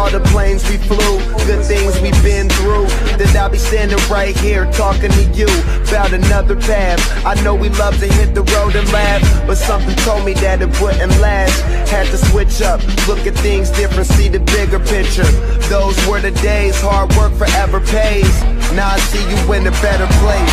all the planes we flew, good things we've been through, that I'll be standing right here talking to you about another path. I know we love to hit the road and laugh, but something told me that it wouldn't last. Had to switch up, look at things different, see the bigger picture. Those were the days, hard work forever pays. Now I see you in a better place.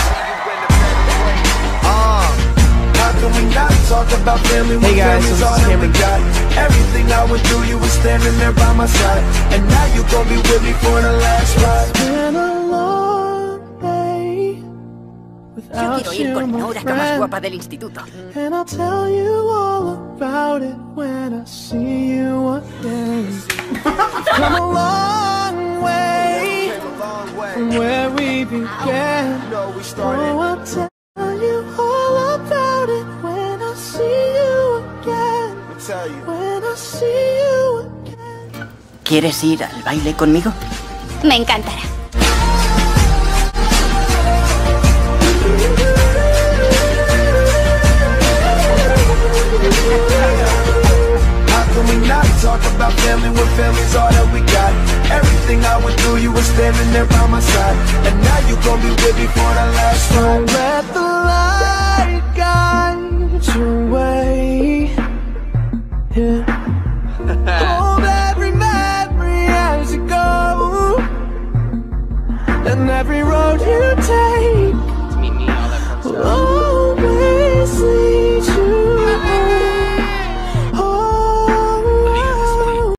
How can we not talk about family when family's all that we got? Everything I went through, you were standing there by my side, and now you gon' be with me for the last ride. It's been a long day without you, my friend, and I'll tell you all about it when I see you again. Come a long way from where we began. Oh, I'll tell you all about it when I see you again. When I see you again. ¿Quieres ir al baile conmigo? Me encantará. How can we not talk about family when family's all that we got? Everything I went through, you were standing there by my side, and now you gon' be with me for the last ride. Don't let the light guide your way. Yeah. Hold every memory as you go, and every road you take will